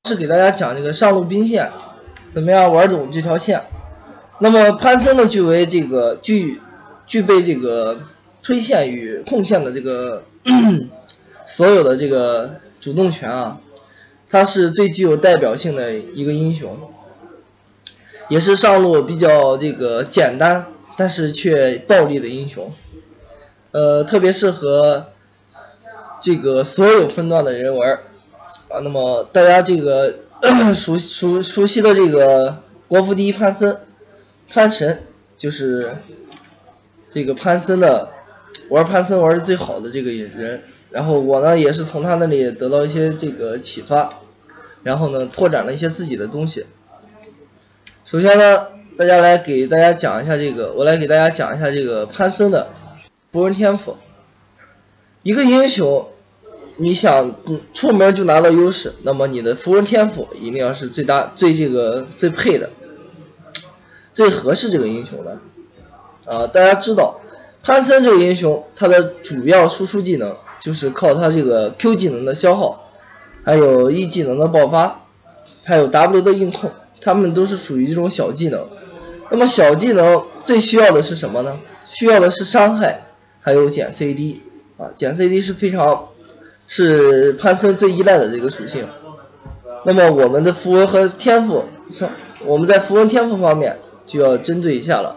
是给大家讲这个上路兵线怎么样玩懂这条线。那么潘森呢，具备这个具备这个推线与控线的这个所有的这个主动权啊，他是最具有代表性的一个英雄，也是上路比较这个简单但是却暴力的英雄。特别适合这个所有分段的人玩啊。那么大家这个熟悉的这个国服第一潘森，潘神就是这个潘森的玩潘森玩的最好的这个人。然后我呢也是从他那里得到一些这个启发，然后呢拓展了一些自己的东西。首先呢，我来给大家讲一下这个潘森的符文天赋。一个英雄你想出门就拿到优势，那么你的符文天赋一定要是最配的，最合适这个英雄的大家知道潘森这个英雄，他的主要输出技能就是靠他这个 Q 技能的消耗，还有 E 技能的爆发，还有 W 的硬控，他们都是属于这种小技能。那么小技能最需要的是什么呢？需要的是伤害，还有减 CD 减 CD 是潘森最依赖的这个属性。那么我们的符文和天赋，我们在符文天赋方面就要针对一下了。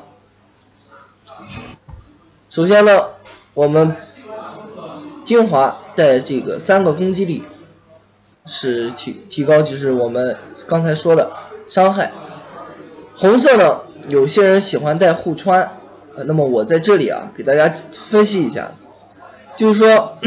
首先呢，我们精华带这个3个攻击力，是提高就是我们刚才说的伤害。红色呢，有些人喜欢带护穿，那么我在这里给大家分析一下，就是说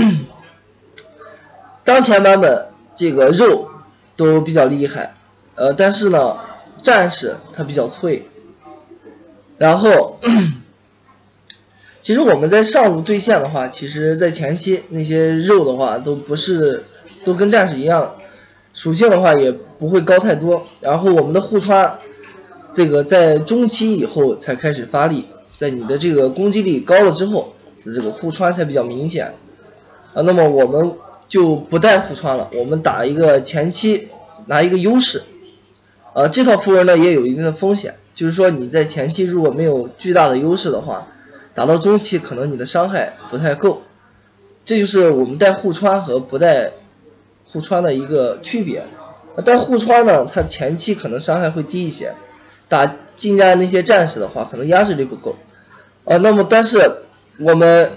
当前版本这个肉都比较厉害，但是呢战士它比较脆。然后其实我们在上路对线的话，其实在前期那些肉的话都跟战士一样，属性的话也不会高太多。然后我们的护穿这个在中期以后才开始发力，在你的这个攻击力高了之后，这个护穿才比较明显那么我们就不带护穿了，我们打一个前期拿一个优势这套符文呢也有一定的风险，就是说你在前期如果没有巨大的优势的话，打到中期可能你的伤害不太够。这就是我们带护穿和不带护穿的一个区别。带护穿呢，它前期可能伤害会低一些，打近战那些战士的话可能压制力不够那么但是我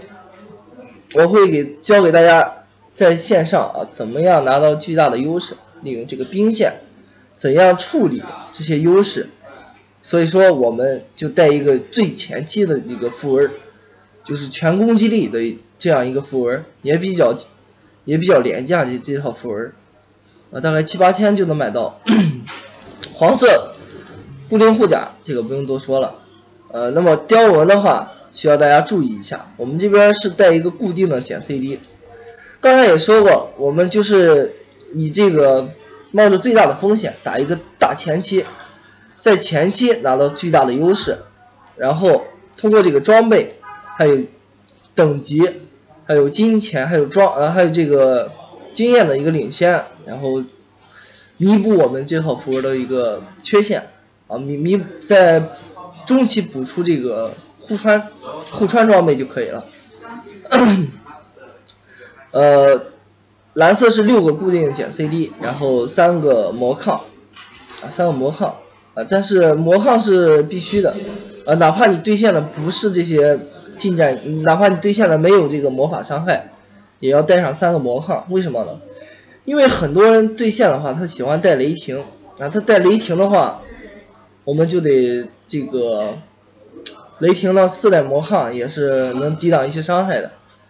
会教给大家在线上怎么样拿到巨大的优势，利用这个兵线怎样处理这些优势。所以说我们就带一个最前期的一个符文，就是全攻击力的这样一个符文，也比较廉价的这套符文大概7、8千就能买到黄色固定护甲这个不用多说了那么雕纹的话需要大家注意一下，我们这边是带一个固定的减 CD。 刚才也说过，我们就是以这个冒着最大的风险打一个大前期，在前期拿到巨大的优势，然后通过这个装备还有等级还有金钱还有还有这个经验的一个领先，然后弥补我们这套符文的一个缺陷在中期补出这个护穿装备就可以了蓝色是6个固定减 CD， 然后3个魔抗但是魔抗是必须的哪怕你对线的不是这些近战，哪怕你对线的没有这个魔法伤害，也要带上3个魔抗。为什么呢？因为很多人对线的话他喜欢带雷霆他带雷霆的话，我们就得这个雷霆的4代魔抗也是能抵挡一些伤害的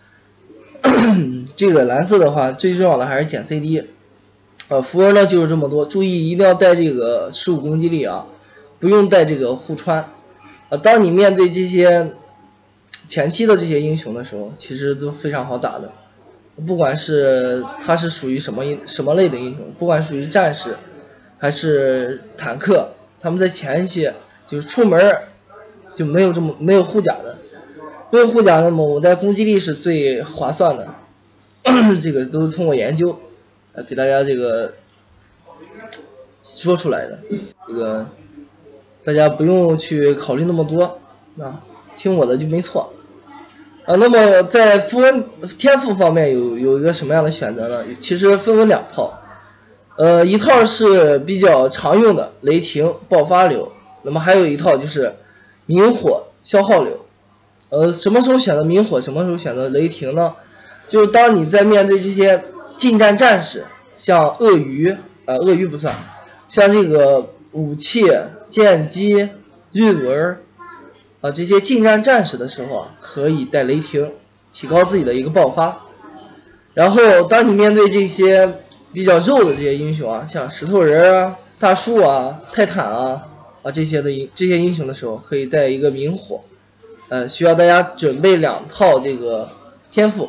这个蓝色的话最重要的还是减 CD符文呢就是这么多，注意一定要带这个15攻击力不用带这个护穿当你面对这些前期的这些英雄的时候，其实都非常好打的，不管是他是属于什么类的英雄，不管属于战士还是坦克，他们在前期就是出门就没有护甲的，那么我带攻击力是最划算的这个都是通过研究给大家这个说出来的，这个大家不用去考虑那么多啊，听我的就没错。那么在符文天赋方面有一个什么样的选择呢？其实分为2套，一套是比较常用的雷霆爆发流，那么还有一套就是明火消耗流。什么时候选择明火，什么时候选择雷霆呢？就是当你在面对这些近战战士，像鳄鱼不算，像这个武器、剑姬、韵文这些近战战士的时候可以带雷霆，提高自己的一个爆发。然后当你面对这些比较肉的这些英雄像石头人大树泰坦这些英雄的时候，可以带一个明火。需要大家准备2套这个天赋。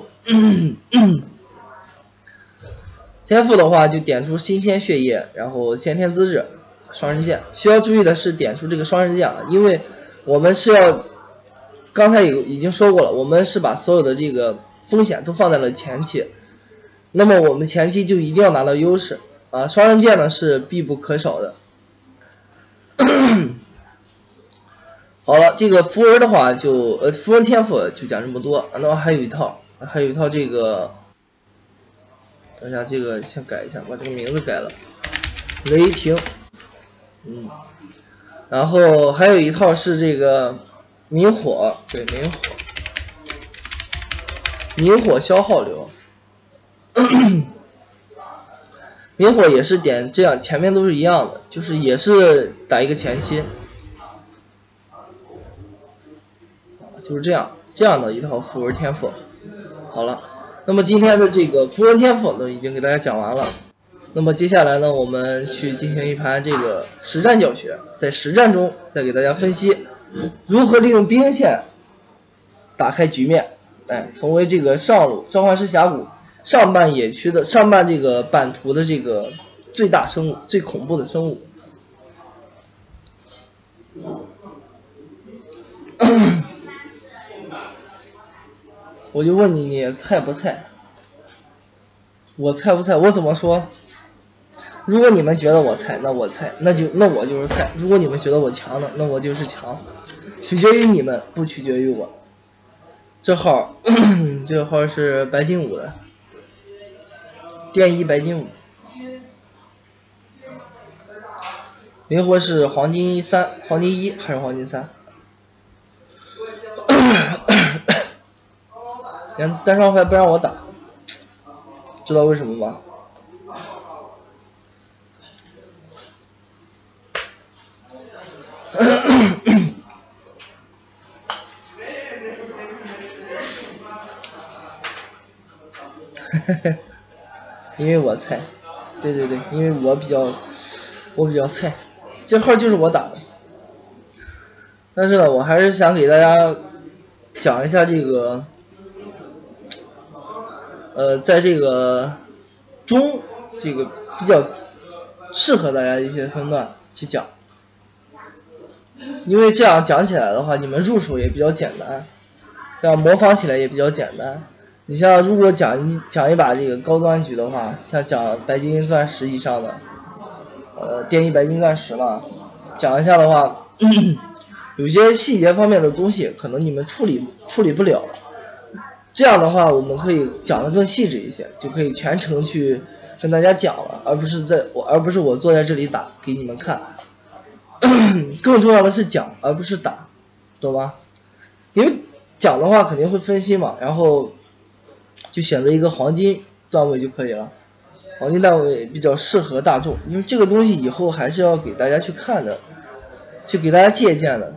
天赋的话就点出新鲜血液，然后先天资质、双刃剑。需要注意的是点出这个双刃剑因为我们是要刚才已经说过了，我们是把所有的这个风险都放在了前期，那么我们前期就一定要拿到优势双刃剑呢是必不可少的。好了，这个符文的话符文天赋就讲这么多。那么还有一套这个，等一下这个先改一下，把这个名字改了，雷霆，然后还有一套是这个明火，对，明火消耗流，明火也是点这样，前面都是一样的，就是也是打一个前期。就是这样的一套符文天赋。好了，那么今天的这个符文天赋都已经给大家讲完了。那么接下来呢，我们去进行一盘这个实战教学，在实战中再给大家分析如何利用兵线打开局面，成为这个上路召唤师峡谷上半野区的上半这个版图的这个最大生物、最恐怖的生物。我就问你，你菜不菜？我菜不菜？我怎么说？如果你们觉得我菜，那我菜，那我就是菜。如果你们觉得我强呢，那我就是强，取决于你们，不取决于我。这号是白金5的，电1白金5，灵活是黄金3，黄金1还是黄金3？单双排不让我打，知道为什么吗？因为我菜，对，因为我比较菜，这号就是我打的。但是呢，我还是想给大家讲一下这个。在这个这个比较适合大家一些分段去讲，因为这样讲起来的话，你们入手也比较简单，这样模仿起来也比较简单。你像如果讲一把这个高端局的话，像讲白金钻10以上的，电1白金钻10嘛，讲一下的话，有些细节方面的东西可能你们处理不了。这样的话，我们可以讲得更细致一些，就可以全程去跟大家讲了，而不是我坐在这里打给你们看。更重要的是讲，而不是打，懂吗？因为讲的话肯定会分析嘛，然后就选择一个黄金段位就可以了。黄金段位比较适合大众，因为这个东西以后还是要给大家去看的，去给大家借鉴的。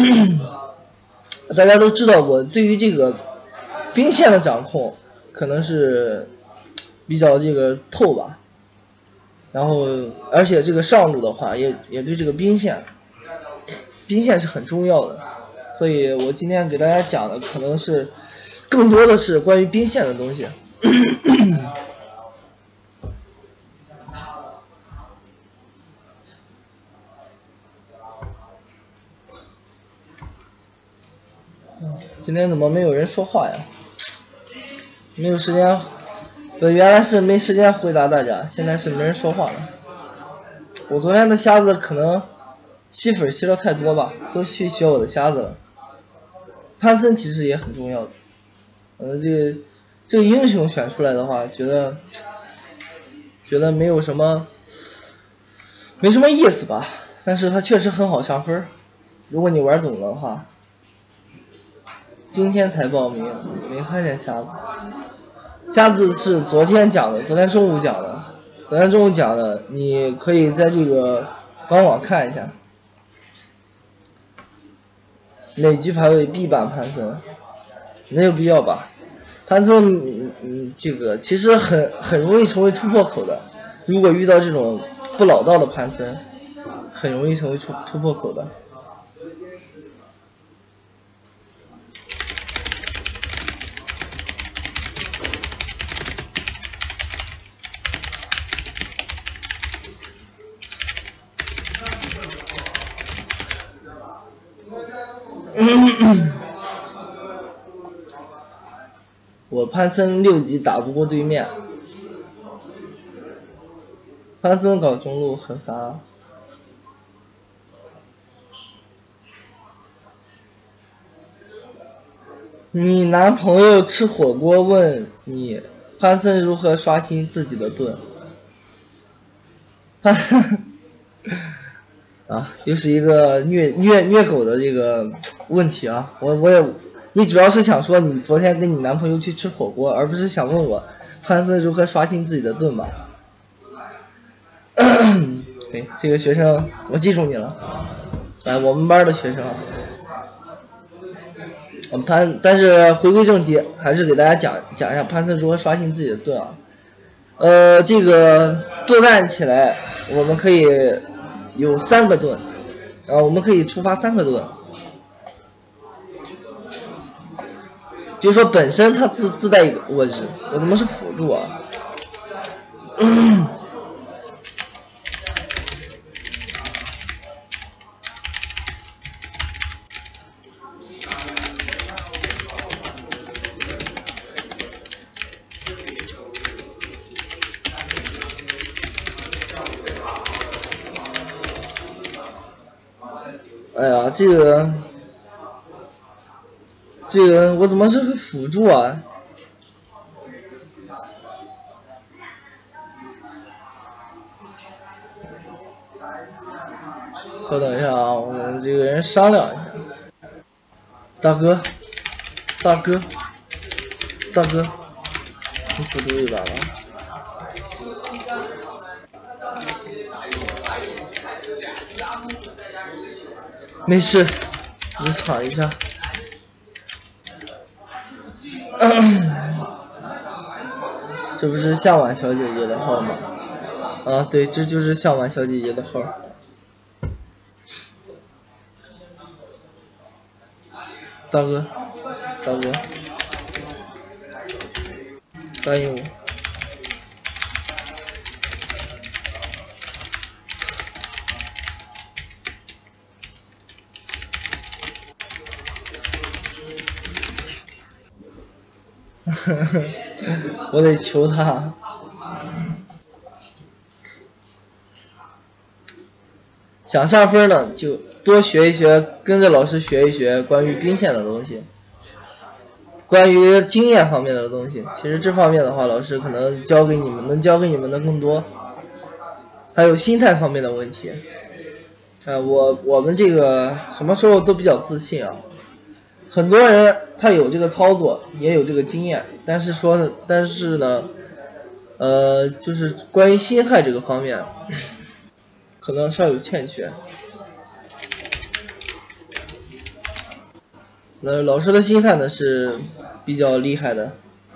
大家都知道，我对于这个兵线的掌控可能是比较这个透吧，然后而且这个上路的话也对这个兵线是很重要的，所以我今天给大家讲的可能是更多的是关于兵线的东西。今天怎么没有人说话呀？没有时间，原来是没时间回答大家，现在是没人说话了。 我昨天的瞎子可能吸粉吸的太多吧，都去学我的瞎子了。潘森其实也很重要的，这个英雄选出来的话，觉得没什么意思吧，但是他确实很好上分，如果你玩懂了的话。今天才报名，没看见瞎子。瞎子是昨天讲的，昨天中午讲的，你可以在这个官网看一下。哪局排位 B 版潘森？没有必要吧？潘森，这个其实很容易成为突破口的。如果遇到这种不老道的潘森，很容易成为突破口的。我潘森6级打不过对面，潘森搞中路很烦。你男朋友吃火锅问你潘森如何刷新自己的盾？啊，又是一个虐狗的这个问题啊！你主要是想说你昨天跟你男朋友去吃火锅，而不是想问我潘森如何刷新自己的盾吧？对，这个学生我记住你了，我们班的学生。但是回归正题，还是给大家讲一下潘森如何刷新自己的盾啊。这个盾按起来，我们可以有3个盾，我们可以触发3个盾。就是说本身它自带一个，我怎么是辅助啊？哎呀，这个我怎么是个辅助啊？稍等一下啊，我们这个人商量一下。大哥，你辅助一把吧。没事，你躺一下。这不是向晚小姐姐的号吗？啊，对，这就是向晚小姐姐的号。大哥，答应我。我得求他。想上分呢，就多学一学，跟着老师学一学关于兵线的东西，关于经验方面的东西。其实这方面的话，老师可能能教给你们的更多。还有心态方面的问题。我们这个什么时候都比较自信啊。很多人他有这个操作，也有这个经验，但是呢，就是关于心态这个方面，可能稍有欠缺。老师的心态呢是比较厉害的。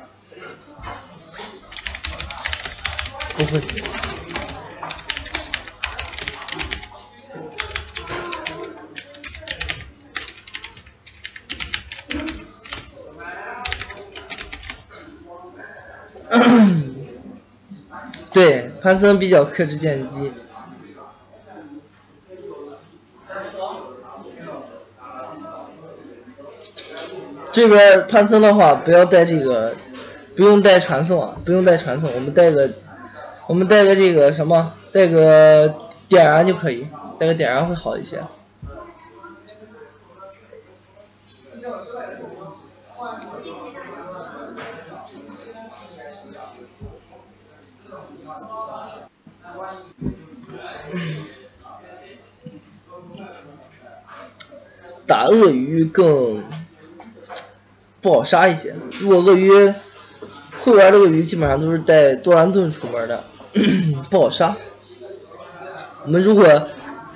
不会。对，潘森比较克制剑姬。这边潘森的话，不要带这个，不用带传送啊，我们带个这个什么，带个点燃就可以，带个点燃会好一些。打鳄鱼更不好杀一些，如果鳄鱼会玩这个鱼基本上都是带多兰盾出门的，不好杀。我们如果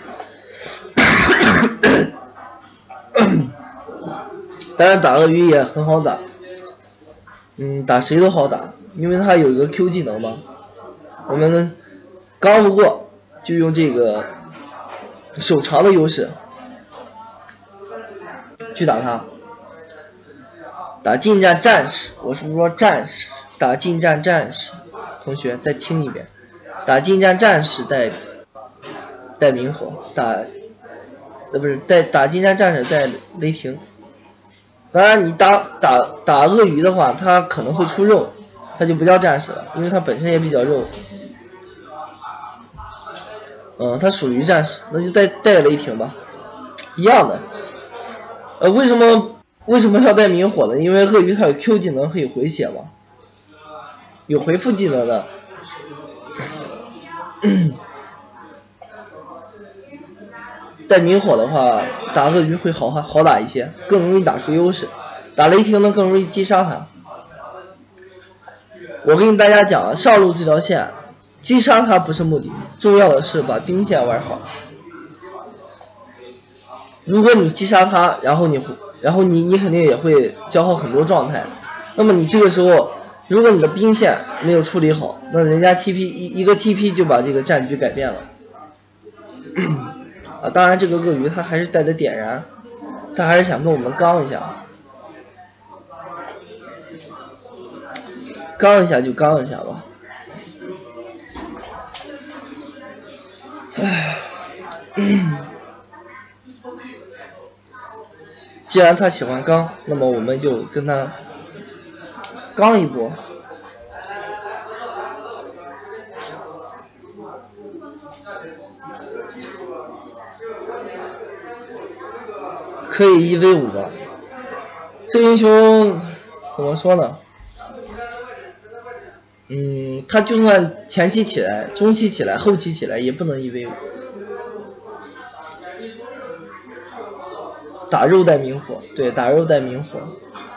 当然打鳄鱼也很好打，打谁都好打，因为它有一个 Q 技能嘛。我们刚不过就用这个手长的优势去打它。打近战战士，我是说战士，打近战战士，同学再听一遍，打近战战士带明火，不是打近战战士带雷霆。当然你打鳄鱼的话，它可能会出肉，它就不叫战士了，因为它本身也比较肉。它属于战士，那就带雷霆吧，一样的。为什么要带明火呢？因为鳄鱼它有 Q 技能可以回血嘛，有回复技能的。带明火的话，打鳄鱼会好打一些，更容易打出优势。打雷霆呢，更容易击杀它。我跟大家讲，上路这条线，击杀它不是目的，重要的是把兵线玩好。如果你击杀它，然后你肯定也会消耗很多状态。那么你这个时候，如果你的兵线没有处理好，那人家 TP 一个 TP 就把这个战局改变了。当然这个鳄鱼它还是带着点燃，它还是想跟我们刚一下，刚一下就刚一下吧。既然他喜欢刚，那么我们就跟他刚一波。可以1v5吧。这英雄怎么说呢？他就算前期起来、中期起来、后期起来，也不能1v5。打肉带明火，对，打肉带明火。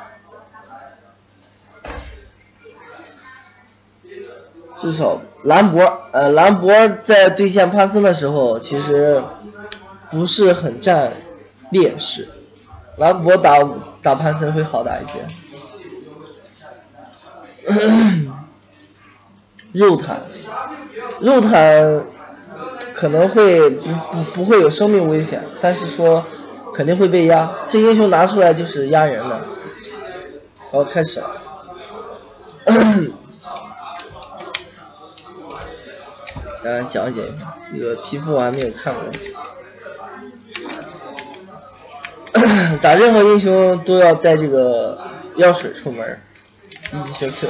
至少兰博在对线潘森的时候，其实不是很占劣势。兰博打潘森会好打一些。肉坦可能会不会有生命危险，但是说肯定会被压。这英雄拿出来就是压人的。好，开始了。当然讲解一下，这个皮肤我还没有看过。打任何英雄都要带这个药水出门，一级学 Q。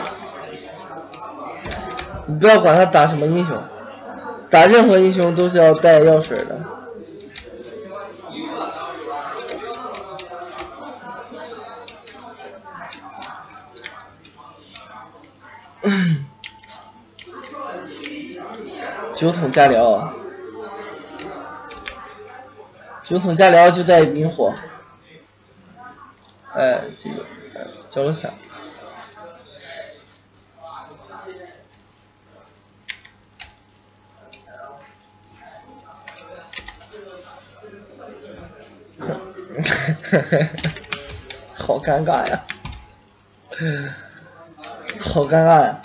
你不要管他打什么英雄，打任何英雄都是要带药水的。9桶加疗，9桶加疗就带明火。这个交了闪。好尴尬呀，好尴尬呀！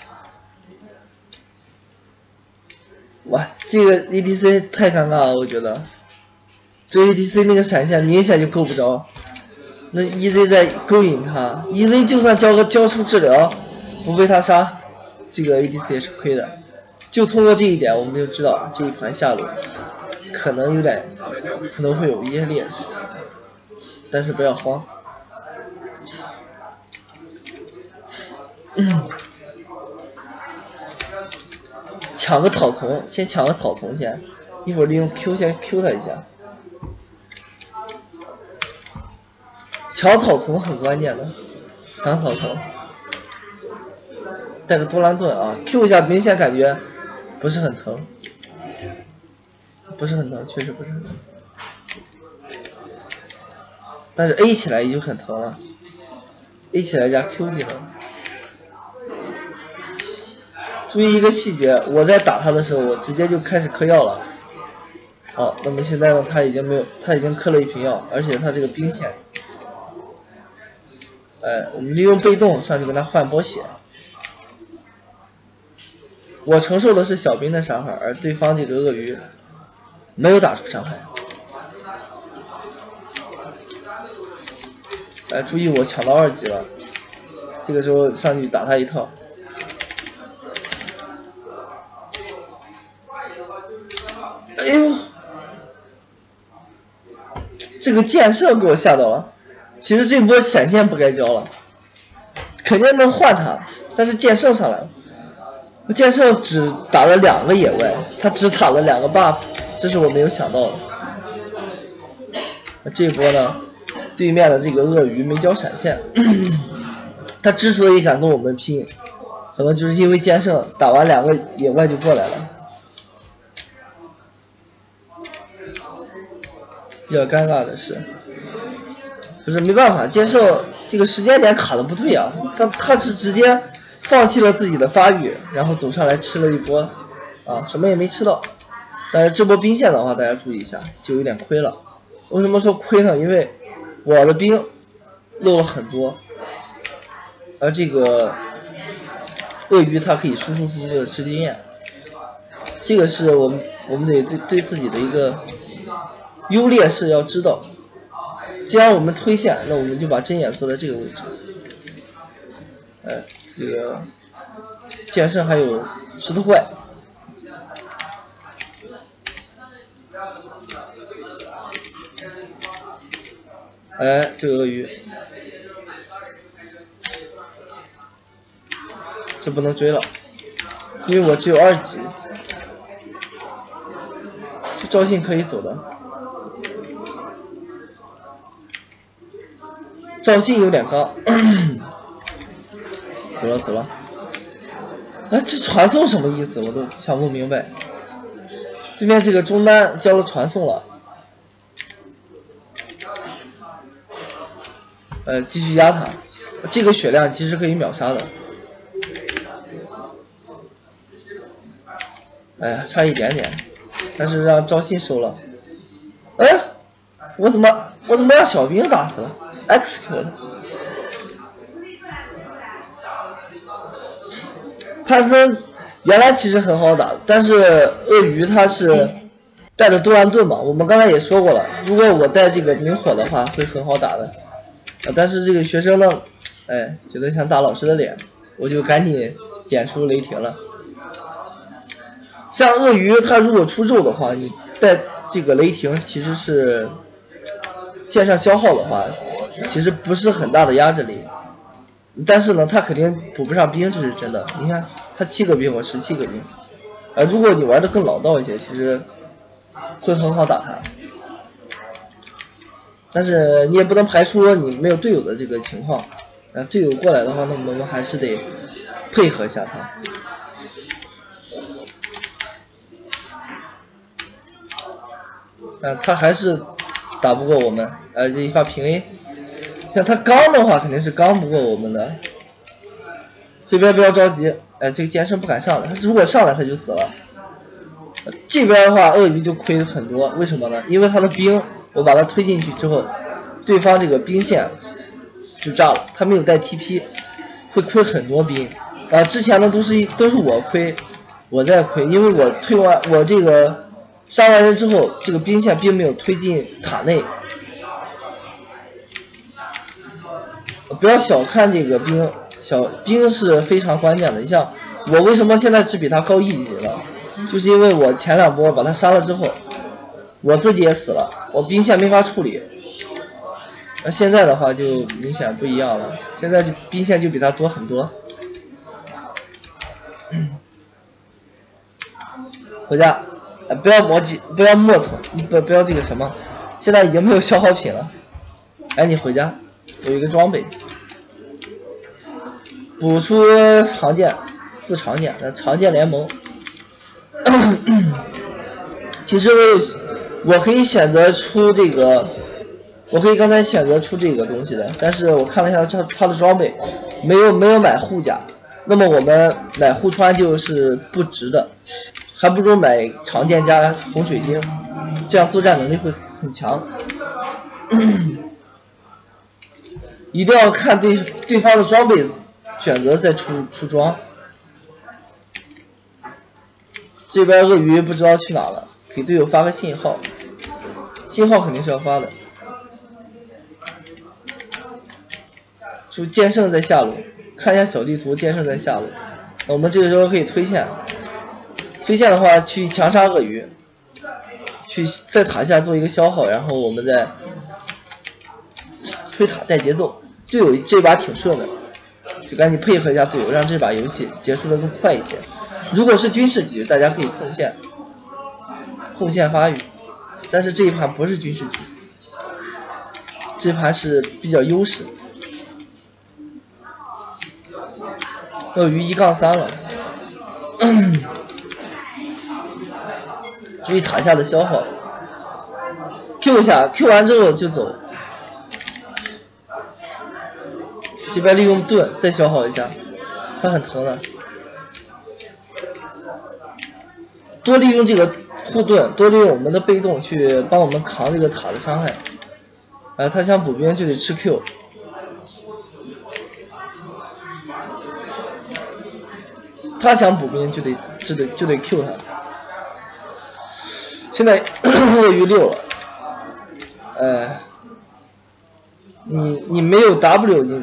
哇，这个 EDC 太尴尬了，我觉得。这 EDC 那个闪现明显就够不着，那 EZ 在勾引他 ，EZ 就算交出治疗，不被他杀，这个 EDC 也是亏的。就通过这一点，我们就知道这一盘下路可能会有一些劣势，但是不要慌。抢个草丛，先抢个草丛先。 一会儿利用 Q 先 Q 他一下。抢草丛很关键的，抢草丛。带个多兰盾啊 ，Q 一下明显感觉不是很疼，不是很疼，确实不是很疼。但是 A 起来已经很疼了 ，A 起来加 Q 技能。注意一个细节，我在打他的时候，我直接就开始嗑药了。好，那么现在呢，他已经嗑了一瓶药，而且他这个兵线，哎，我们利用被动上去跟他换波血。我承受的是小兵的伤害，而对方这个鳄鱼没有打出伤害。哎，注意我抢到2级了，这个时候上去打他一套。哎呦，这个箭射给我吓到了。其实这波闪现不该交了，肯定能换他，但是剑圣上来了。剑圣只打了2个野外，他只打了2个 buff， 这是我没有想到的。这一波呢，对面的这个鳄鱼没交闪现，他之所以敢跟我们拼，可能就是因为剑圣打完2个野外就过来了。比较尴尬的是，不是没办法，剑圣这个时间点卡的不对啊，他是直接放弃了自己的发育，然后走上来吃了一波，啊，什么也没吃到。但是这波兵线的话，大家注意一下，就有点亏了。为什么说亏呢？因为我的兵漏了很多，而这个鳄鱼它可以舒舒服服的吃经验，这个是我们得对自己的一个优劣势要知道。既然我们推线，那我们就把针眼做在这个位置。哎，这个剑圣还有石头怪，哎，这个鳄鱼，这不能追了，因为我只有2级。这赵信可以走的，赵信有点刚，走了。哎，这传送什么意思？我都想不明白。对面这个中单交了传送了，继续压他，这个血量其实可以秒杀的。哎呀，差一点点，但是让赵信收了。哎，我怎么让小兵打死了 ？XQ 的。潘森原来其实很好打，但是鳄鱼他是带的多兰盾嘛，我们刚才也说过了，如果我带这个明火的话会很好打的，但是这个学生呢，哎，觉得想打老师的脸，我就赶紧点出雷霆了。像鳄鱼他如果出肉的话，你带这个雷霆其实是线上消耗的话，其实不是很大的压制力。但是呢，他肯定补不上兵，这是真的。你看，他7个兵，我17个兵。如果你玩的更老道一些，其实会很好打他。但是你也不能排除你没有队友的这个情况。队友过来的话，那么我们还是得配合一下他。他还是打不过我们。这一发平 A。像他刚的话肯定是刚不过我们的，这边不要着急，这个剑圣不敢上来，他如果上来他就死了。这边的话鳄鱼就亏很多，为什么呢？因为他的兵我把他推进去之后，对方这个兵线就炸了，他没有带 TP， 会亏很多兵。之前的都是我亏，我在亏，因为我推完我这个杀完人之后，这个兵线并没有推进塔内。不要小看这个兵，小兵是非常关键的。你像我为什么现在只比他高1级了，就是因为我前2波把他杀了之后，我自己也死了，我兵线没法处理。现在的话就明显不一样了，现在就兵线就比他多很多。回家， 不要磨蹭，不要这个什么，现在已经没有消耗品了。哎，你回家，有一个装备，补出长剑4长剑，长剑联盟。其实我可以选择出这个，我可以刚才选择出这个东西的，但是我看了一下它的装备，没有买护甲，那么我们买护穿就是不值的，还不如买长剑加红水晶，这样作战能力会很强。一定要看对方的装备，选择再出装。这边鳄鱼不知道去哪了，给队友发个信号，信号肯定是要发的。就剑圣在下路，看一下小地图，剑圣在下路。我们这个时候可以推线，推线的话去强杀鳄鱼，去在塔下做一个消耗，然后我们再推塔带节奏。队友这把挺顺的，就赶紧配合一下队友，让这把游戏结束的更快一些。如果是军事局，大家可以控线发育，但是这一盘不是军事局，这一盘是比较优势。鳄鱼1-3了，注意塔下的消耗 ，Q 一下 ，Q 完之后就走。这边利用盾再消耗一下，它很疼的。多利用这个护盾，多利用我们的被动去帮我们扛这个塔的伤害。他想补兵就得吃 Q。他想补兵就得 Q 他。现在鳄鱼6了，你没有 W， 你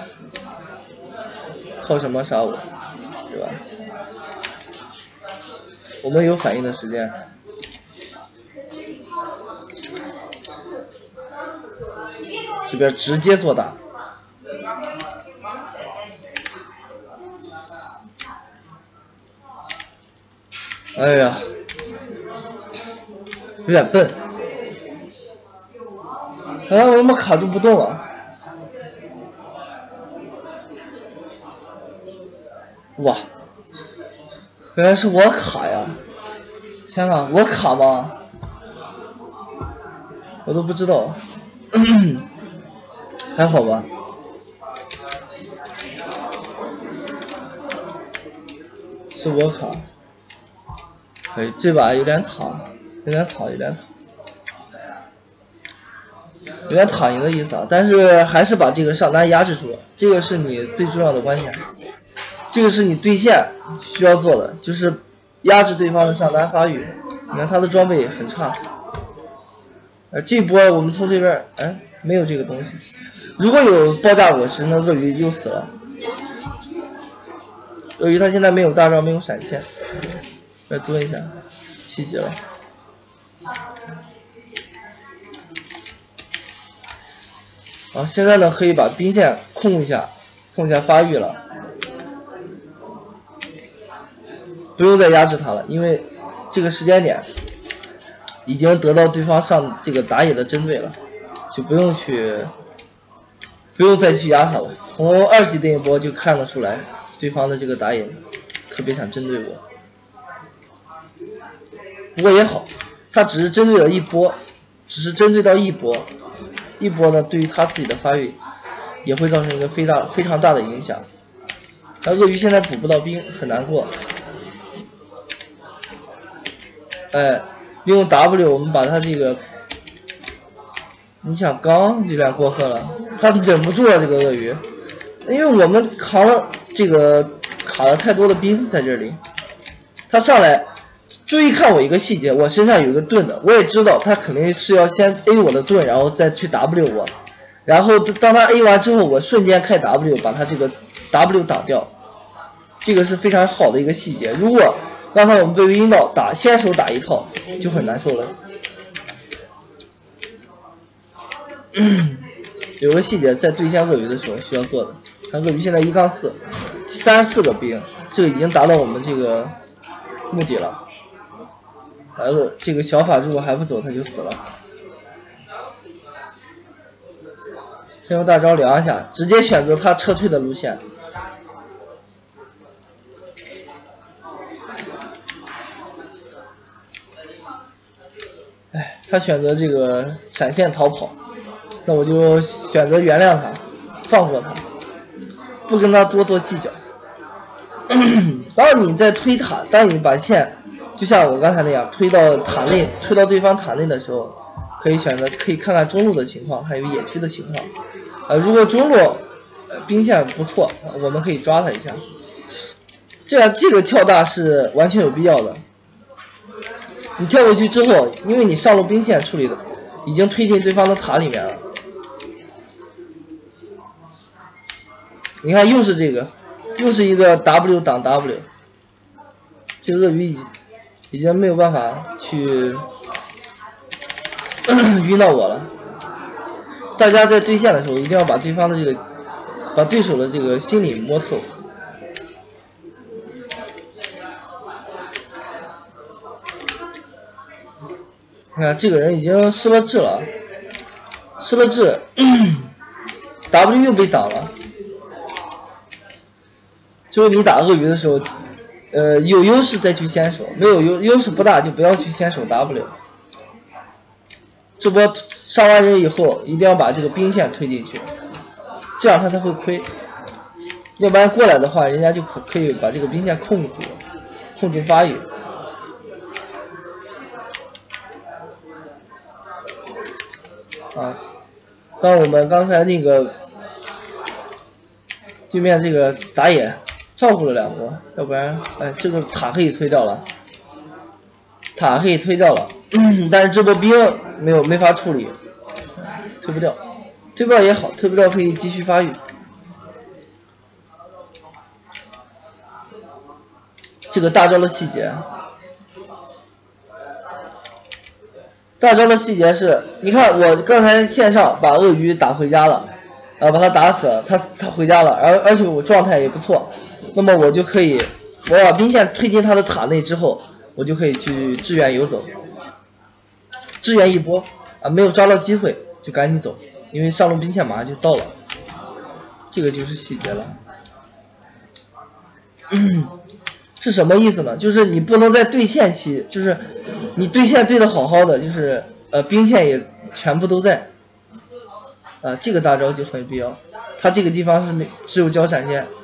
靠什么杀我，对吧？我们有反应的时间。这边直接做大。哎呀，有点笨。哎，我怎么卡住不动了？哇，原来是我卡呀！天哪，我卡吗？我都不知道。还好吧。是我卡。哎，这把有点躺，有点躺赢的意思啊，但是还是把这个上单压制住了，这个是你最重要的关键，这个是你对线需要做的，就是压制对方的上单发育。你看他的装备很差，这波我们从这边没有这个东西，如果有爆炸果实，那鳄鱼又死了。鳄鱼他现在没有大招，没有闪现，再蹲一下，7级了。好，现在呢可以把兵线控一下发育了，不用再压制他了，因为这个时间点已经得到对方上这个打野的针对了，就不用再去压他了。从2级那一波就看得出来，对方的这个打野特别想针对我。不过也好，他只是针对了一波，只是针对到一波呢，对于他自己的发育也会造成一个非常大的影响。那鳄鱼现在补不到兵，很难过。利用 W 我们把他这个，你想刚有点过分了，他忍不住了这个鳄鱼，因为我们扛了这个卡了太多的兵在这里，他上来。注意看我一个细节，我身上有一个盾的，我也知道他肯定是要先 A 我的盾，然后再去 W 我，然后当他 A 完之后，我瞬间开 W 把他这个 W 挡掉，这个是非常好的一个细节。如果刚才我们被晕到先手打一套就很难受了。有个细节在对线鳄鱼的时候需要做的，看鳄鱼现在1-4 34个兵，这个已经达到我们这个目的了。 这个小法如果还不走，他就死了。先用大招量一下，直接选择他撤退的路线。哎，他选择这个闪现逃跑，那我就选择原谅他，放过他，不跟他多计较。当你在推塔，当你把线就像我刚才那样推到塔内，推到对方塔内的时候，可以看看中路的情况，还有野区的情况。如果中路兵线不错，我们可以抓他一下。这个跳大是完全有必要的。你跳过去之后，因为你上路兵线处理的已经推进对方的塔里面了。你看又是这个，又是一个 W 挡 W， 这个鳄鱼已经没有办法去晕到我了。大家在对线的时候，一定要把对手的这个心理摸透。你看这个人已经失了智了，W 又被挡了。就是你打鳄鱼的时候，有优势再去先手，没有优势不大就不要去先手 W。这波上完人以后，一定要把这个兵线推进去，这样他才会亏。要不然过来的话，人家就可以把这个兵线控制发育。当我们刚才那个对面这个打野照顾了2波，要不然这个塔可以推掉了，但是这波兵没法处理，推不掉也好，推不掉可以继续发育。这个大招的细节，是，你看我刚才线上把鳄鱼打回家了，把他打死了，他回家了，而且我状态也不错，那么我就可以，我把兵线推进他的塔内之后，我就可以去支援游走，支援一波没有抓到机会就赶紧走，因为上路兵线马上就到了，这个就是细节了。是什么意思呢？就是你不能在对线期，就是你对线对的好好的，就是兵线也全部都在，这个大招就很必要。他这个地方是只有交闪现。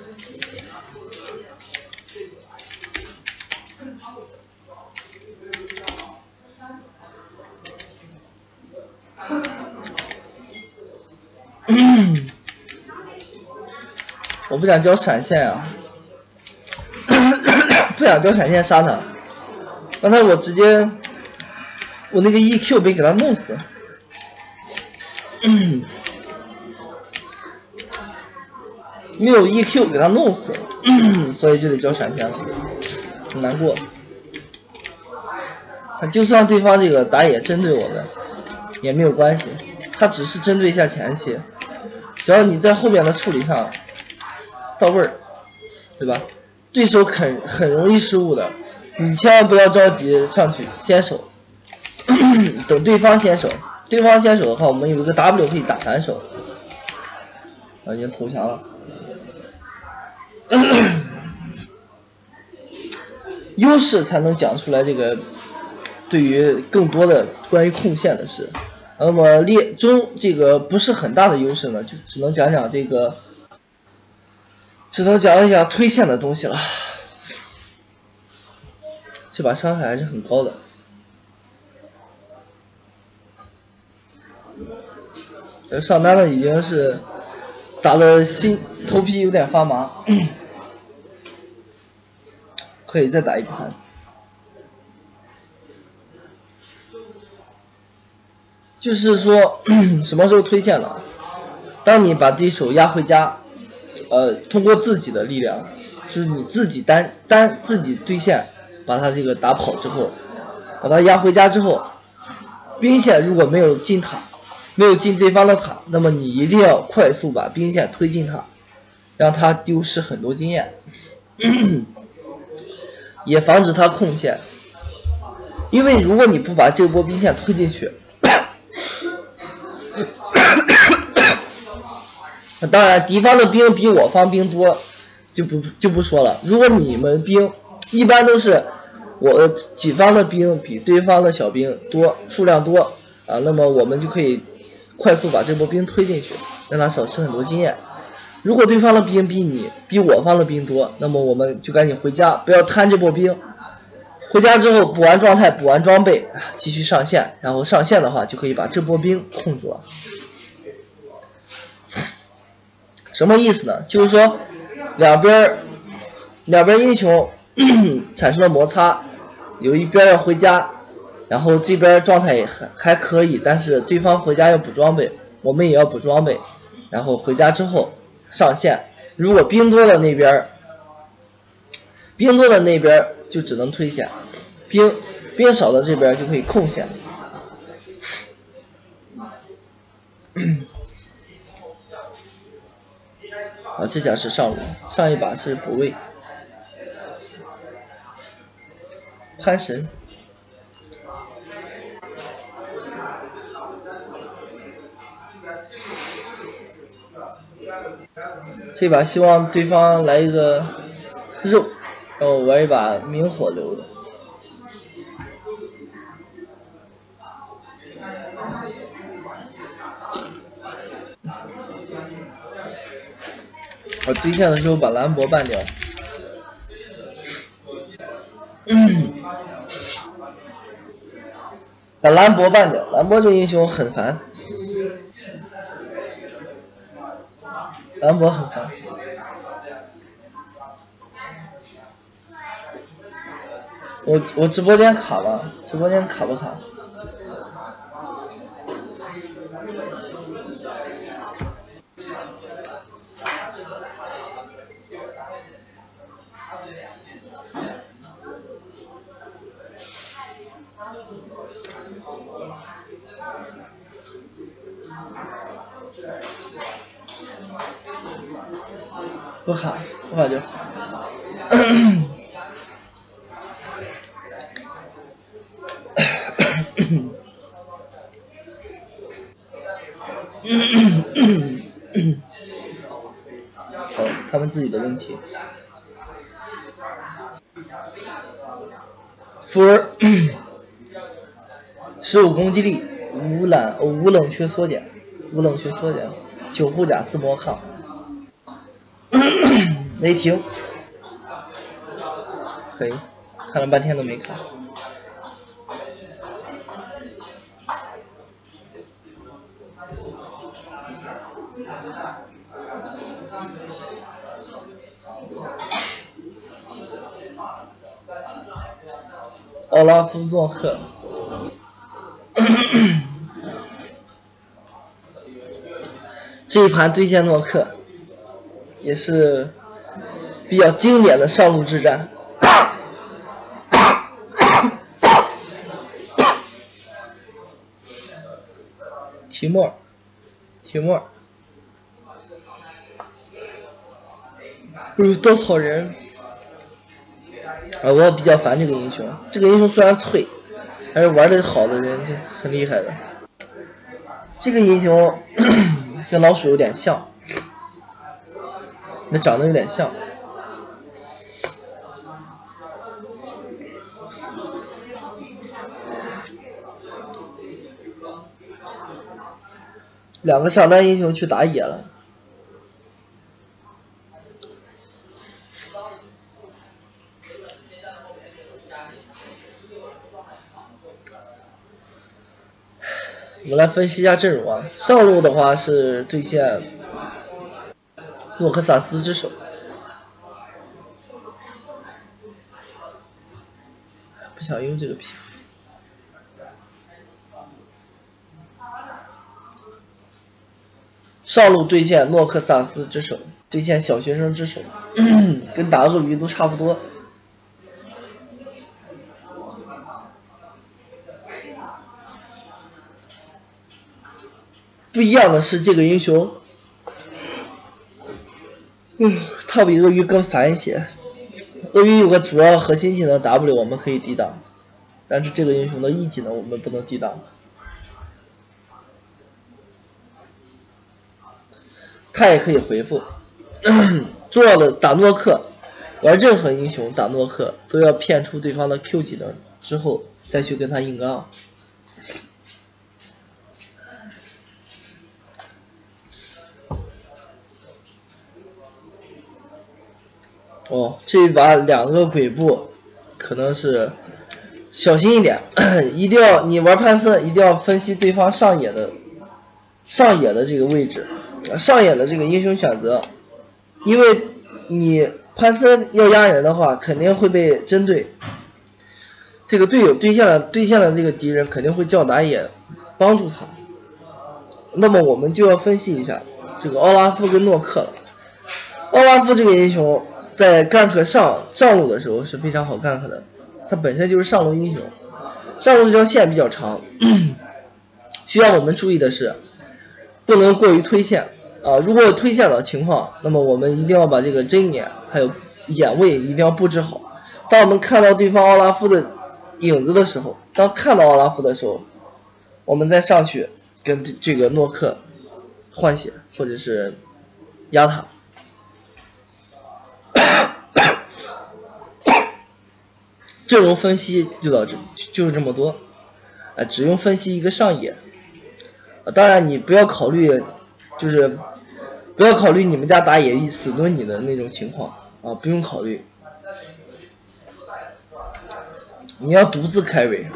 我不想交闪现啊。不想交闪现杀他，刚才我直接那个 EQ 被给他弄死，没有 EQ 给他弄死，所以就得交闪现了，很难过。就算对方这个打野针对我们也没有关系，他只是针对一下前期，只要你在后面的处理上到位儿，对吧？对手很容易失误的，你千万不要着急上去先手，等对方先手。对方先手的话，我们有一个 W 可以打反手。已经投降了。优势才能讲出来这个对于更多的关于控线的事。那么这个不是很大的优势呢，就只能讲讲这个。只能讲一讲推线的东西了，这把伤害还是很高的。上单了已经是打的头皮有点发麻，可以再打一盘。就是说什么时候推线呢？当你把对手压回家。通过自己的力量，就是你自己自己对线，把他这个打跑之后，把他压回家之后，兵线如果没有进塔，没有进对方的塔，那么你一定要快速把兵线推进塔，让他丢失很多经验，也防止他控线。 因为如果你不把这波兵线推进去，当然敌方的兵比我方兵多，就不说了。如果你们兵一般都是我己方的兵比对方的小兵多，数量多啊，那么我们就可以快速把这波兵推进去，让他少吃很多经验。如果对方的兵比我方的兵多，那么我们就赶紧回家，不要贪这波兵。回家之后补完状态，补完装备，继续上线，然后上线的话就可以把这波兵控住了。什么意思呢？就是说两边英雄产生了摩擦，有一边要回家，然后这边状态也还可以，但是对方回家要补装备，我们也要补装备，然后回家之后上线。如果兵多的那边就只能推线，兵少的这边就可以控线。啊，这家是上路，上一把是补位，潘神。这把希望对方来一个肉，然后玩一把明火流的。我对线的时候把兰博办掉。把兰博办掉，兰博这英雄很烦，兰博很烦。我直播间卡吗？直播间卡不卡？不卡，不卡就好。他们自己的问题。符15攻击力，5冷却缩减，9护甲4魔抗，雷霆，可以，看了半天都没卡。奥拉夫诺克，这一盘对线诺克也是比较经典的上路之战。提莫，多草人。我比较烦这个英雄，这个英雄虽然脆，但是玩的好的人就很厉害的。这个英雄跟老鼠有点像，那长得有点像。两个上单英雄去打野了。我们来分析一下阵容啊。上路的话是对线诺克萨斯之手，不想用这个皮肤。上路对线诺克萨斯之手，对线小学生之手，跟打鳄鱼都差不多。不一样的是这个英雄，他比鳄鱼更烦一些。鳄鱼有个主要核心技能 W 我们可以抵挡， 但是这个英雄的一技能我们不能抵挡。他也可以回复。重要的打诺克，玩任何英雄打诺克都要骗出对方的 Q 技能之后再去跟他硬刚。哦，这一把2个鬼步可能是小心一点，一定要你玩潘森一定要分析对方上野的这个位置，上野的这个英雄选择，因为你潘森要压人的话肯定会被针对，这个队友对线的这个敌人肯定会叫打野帮助他，那么我们就要分析一下这个奥拉夫跟诺克了。奥拉夫这个英雄在gank上路的时候是非常好gank的，他本身就是上路英雄，上路这条线比较长，需要我们注意的是不能过于推线啊，如果有推线的情况，那么我们一定要把这个针眼还有眼位一定要布置好。当我们看到对方奥拉夫的影子的时候，我们再上去跟这个诺克换血或者是压塔。阵容分析就是这么多，只用分析一个上野。当然你不要考虑，就是不要考虑你们家打野死蹲你的那种情况啊，不用考虑。你要独自开瑞。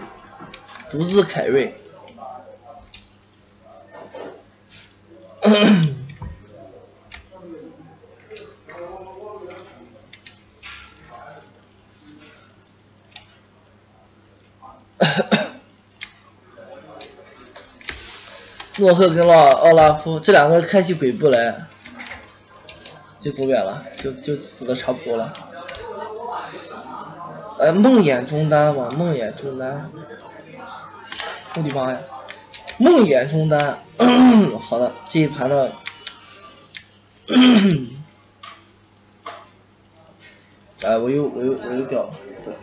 诺克跟奥拉夫这2个开起鬼步来就走远了，就死的差不多了。梦魇中单，我的妈呀，梦魇中单。好的，这一盘呢我又掉了，对。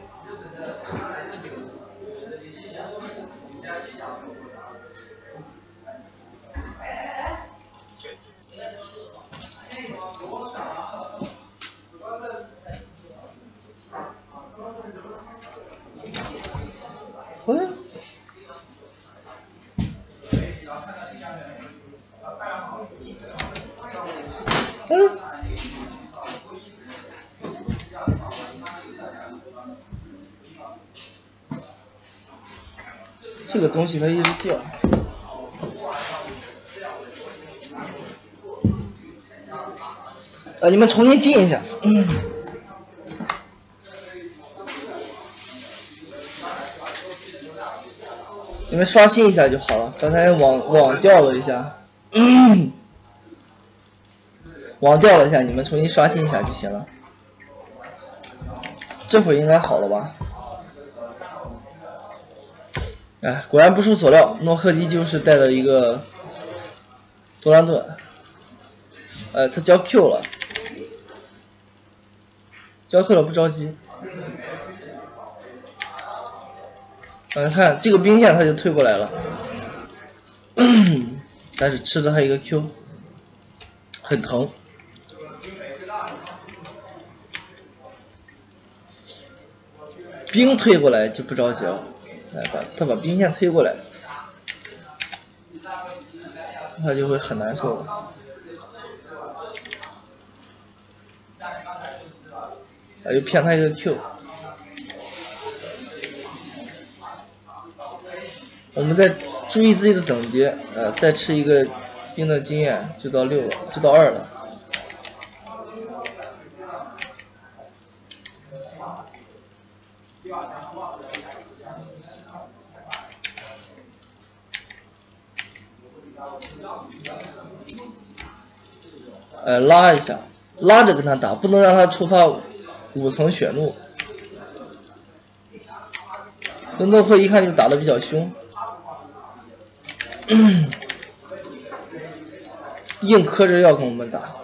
这个东西它一直掉。你们重新进一下。你们刷新一下就好了，刚才网掉了一下。网掉了一下，你们重新刷新一下就行了。这会应该好了吧？果然不出所料，诺克依旧是带了一个多兰顿。他交 Q 了，不着急。看这个兵线他就推过来了，但是吃了他一个 Q， 很疼。兵推过来就不着急了，他把兵线推过来，他就会很难受了。又骗他一个 Q。我们再注意自己的等级，再吃一个兵的经验就到6了，就到2了。拉一下，拉着跟他打，不能让他触发5层血怒。诺克一看就打得比较凶，硬磕着要跟我们打。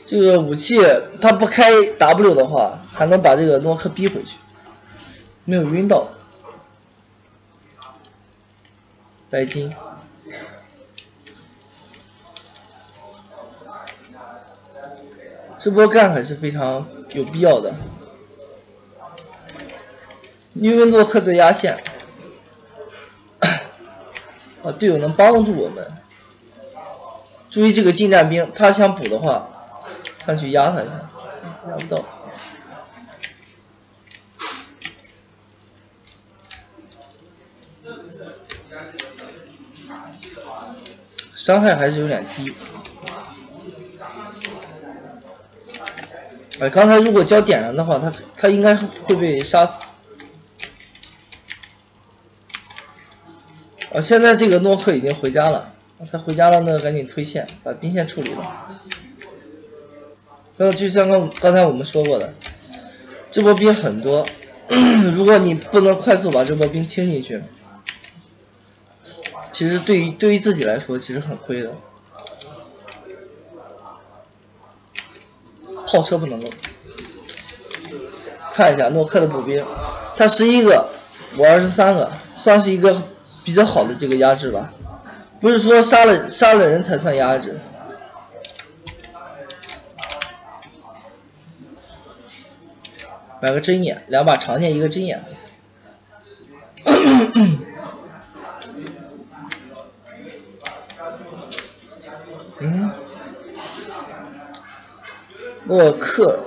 这个武器他不开 W 的话，还能把这个诺克逼回去，没有晕到。白金。这波干还是非常有必要的，因为诺克的压线，啊，队友能帮助我们。注意这个近战兵，他想补的话，上去压他一下，压不到。伤害还是有点低。刚才如果交点燃的话，他应该会被杀死。现在这个诺克已经回家了，他回家了，那赶紧推线，把兵线处理了。就像刚才我们说过的，这波兵很多，如果你不能快速把这波兵清进去，其实对于自己来说其实很亏的。炮车不能够。看一下诺克的步兵，他11个，我23个，算是一个比较好的这个压制吧。不是说杀了人才算压制。买个针眼，2把长剑，1个针眼。诺克，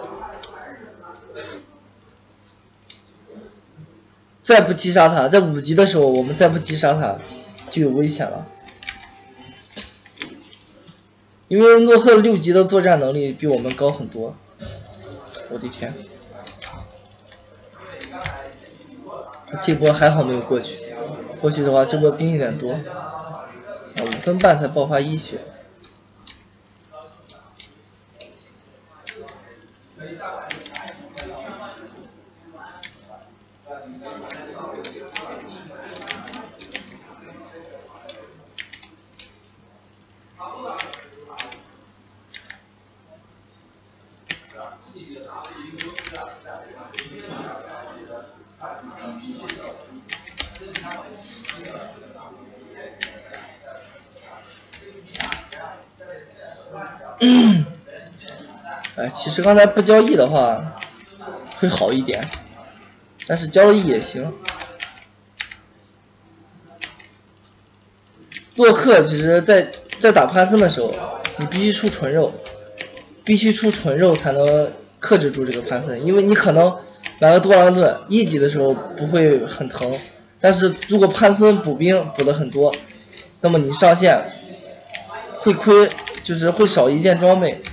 再不击杀他，在5级的时候，我们再不击杀他，就有危险了。因为诺克6级的作战能力比我们高很多。我的天！这波还好没有过去，过去的话这波兵有点多。5分半才爆发1血。其实刚才不交易的话会好一点，但是交易也行。洛克其实在打潘森的时候，你必须出纯肉，才能克制住这个潘森，因为你可能买个多狼盾1级的时候不会很疼，但是如果潘森补兵补的很多，那么你上线会亏，就是会少一件装备，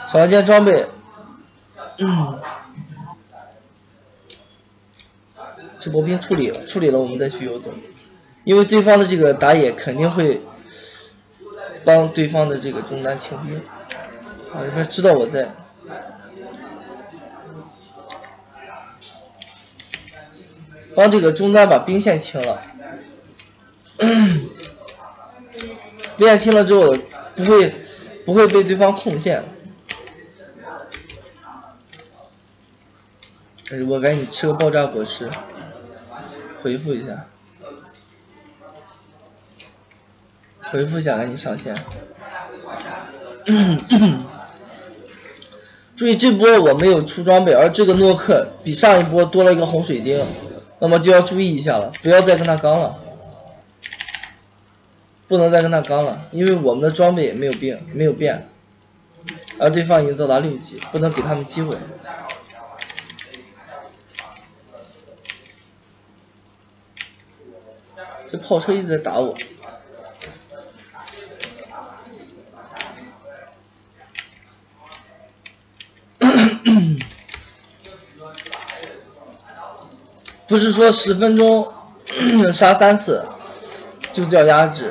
这波兵处理了，我们再去游走，因为对方的这个打野肯定会帮对方的这个中单清兵，这边知道我在，帮这个中单把兵线清了，兵线清了之后不会被对方控线。我赶紧吃个爆炸果实，回复一下，赶紧上线。注意这波我没有出装备，而这个诺克比上一波多了一个红水晶，那么就要注意一下了，不要再跟他刚了，不能再跟他刚了，因为我们的装备没有变，而对方已经到达6级，不能给他们机会。这炮车一直在打我。不是说10分钟杀3次就叫压制。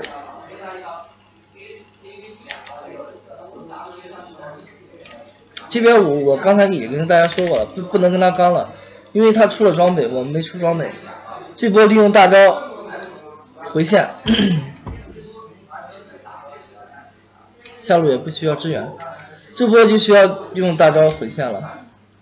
这边我刚才也跟大家说过了，不能跟他刚了，因为他出了装备，我们没出装备。这波利用大招回线，下路也不需要支援。 这波就需要用大招回线了。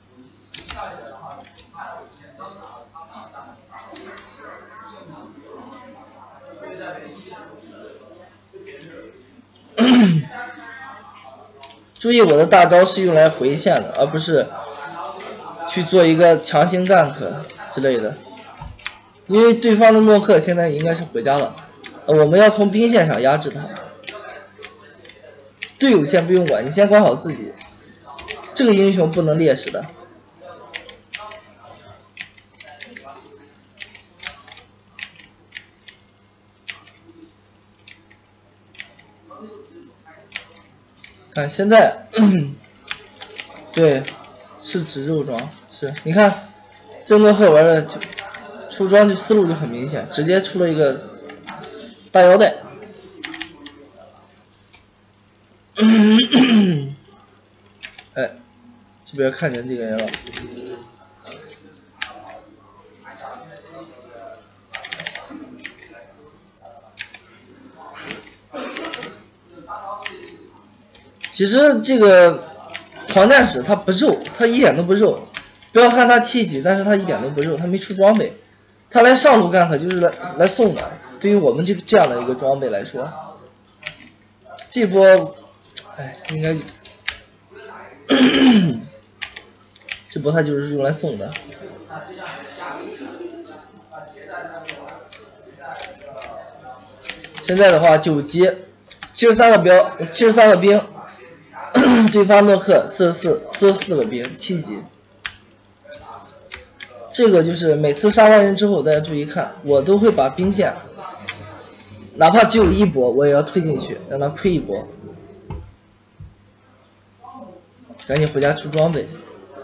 注意我的大招是用来回线的，而不是去做一个强行gank之类的。因为对方的诺克现在应该是回家了，我们要从兵线上压制他。队友先不用管，你先管好自己。这个英雄不能劣势的。看现在，对，是指肉装，是，你看，这诺克玩的出装就思路就很明显，直接出了一个大腰带。哎，这边看见这个人了。其实这个狂战士他不肉，他一点都不肉。不要看他7级，但是他一点都不肉，他没出装备，他来上路gank就是来送的。对于我们这样的一个装备来说，这波，哎，应该这波他就是用来送的。现在的话9级，73个兵。对方诺克44个兵，7级。这个就是每次杀完人之后，大家注意看，我都会把兵线，哪怕只有1波，我也要推进去，让他亏1波。赶紧回家出装备。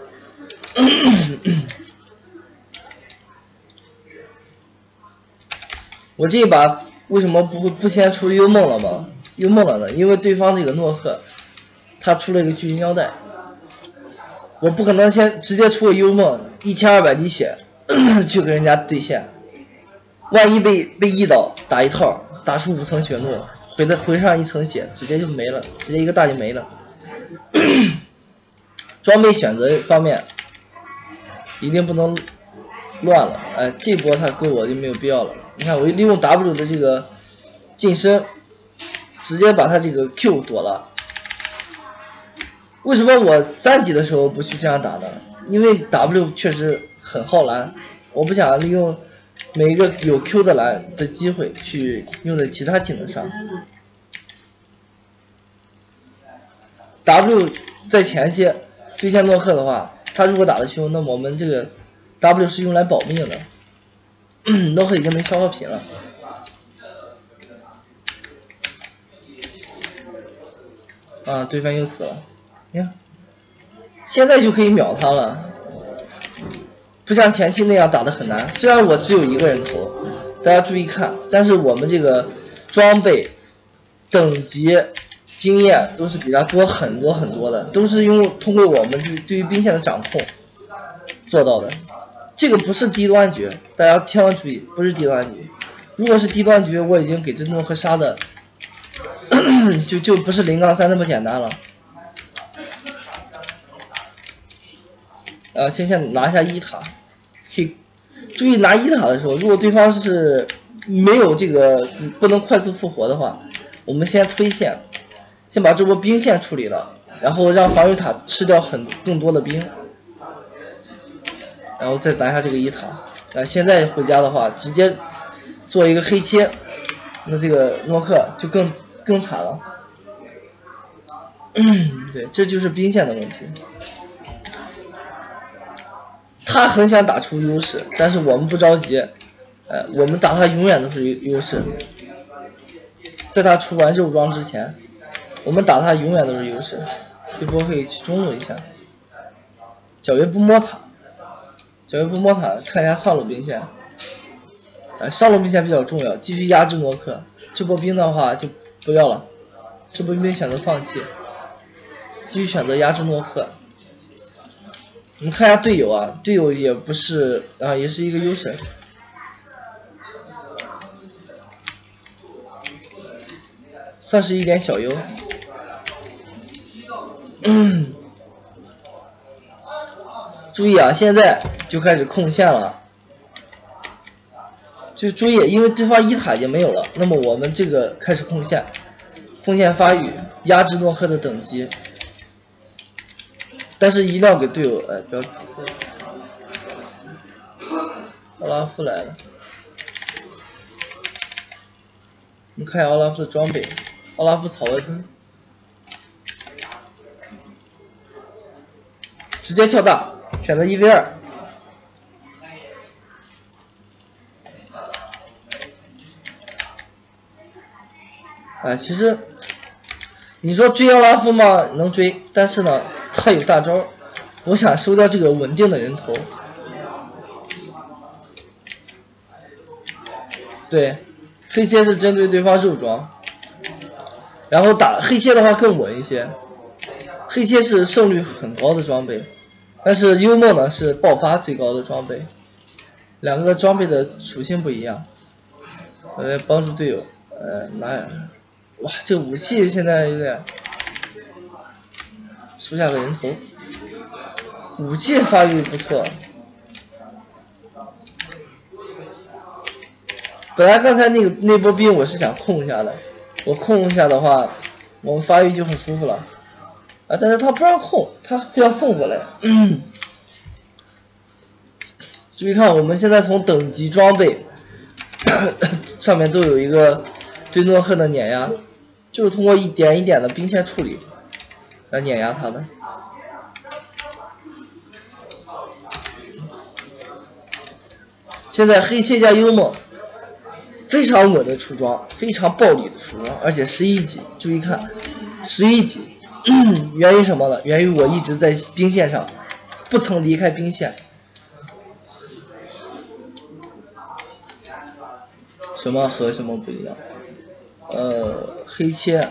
我这一把为什么不先出幽梦了吗？幽梦了呢？因为对方这个诺克。他出了一个巨婴腰带，我不可能先直接出个幽梦，1200滴血去跟人家对线，万一被1刀打一套，打出5层血怒，回上1层血，直接就没了，直接一个大就没了。装备选择方面一定不能乱了，哎，这波他够我就没有必要了。你看我利用 W 的这个近身，直接把他这个 Q 躲了。为什么我3级的时候不去这样打呢？因为 W 确实很耗蓝，我不想利用每一个有 Q 的蓝的机会去用在其他技能上。W 在前期对线诺克的话，他如果打得凶，那么我们这个 W 是用来保命的。诺克已经没消耗品了。啊，对方又死了。你看，现在就可以秒他了，不像前期那样打得很难。虽然我只有1个人头，大家注意看，但是我们这个装备、等级、经验都是比他多很多的，都是通过我们对于兵线的掌控做到的。这个不是低端局，大家千万注意，不是低端局。如果是低端局，我已经给这诺克杀的就不是0-3那么简单了。先拿下1塔，可以注意拿1塔的时候，如果对方是没有这个不能快速复活的话，我们先推线，先把这波兵线处理了，然后让防御塔吃掉更多的兵，然后再拿下这个1塔。现在回家的话，直接做一个黑切，那这个诺克就更惨了。对，这就是兵线的问题。他很想打出优势，但是我们不着急，我们打他永远都是优势。在他出完肉装之前，我们打他永远都是优势。这波可以去中路一下，皎月不摸塔，看一下上路兵线。上路兵线比较重要，继续压制诺克。这波兵的话就不要了，这波兵选择放弃，继续选择压制诺克。我们看一下队友啊，队友也不是也是一个优势。算是一点小优。 注意啊，现在就开始控线了。就注意，因为对方一塔已经没有了，那么我们这个开始控线，控线发育，压制诺克的等级。但是一定要给队友，哎，不要。奥拉夫来了，我们看一下奥拉夫的装备，奥拉夫草外针，直接跳大，选择1v2。哎，其实你说追奥拉夫吗？能追，但是呢，他有大招，我想收掉这个稳定的人头。对，黑切是针对对方肉装，然后打黑切的话更稳一些。黑切是胜率很高的装备，但是幽默呢是爆发最高的装备，两个装备的属性不一样。帮助队友，哇，这武器现在有点，收下个人头，武器发育不错。本来刚才那波兵我是想控一下的，我控一下的话，我们发育就很舒服了。啊，但是他不让控，他非要送过来。注意看，我们现在从等级装备上面都有一个对诺克的碾压，就是通过一点一点的兵线处理来碾压他们。现在黑切加幽默。非常稳的出装，非常暴力的出装，而且11级，注意看，11级，源于什么呢？源于我一直在兵线上，不曾离开兵线。什么和什么不一样？黑切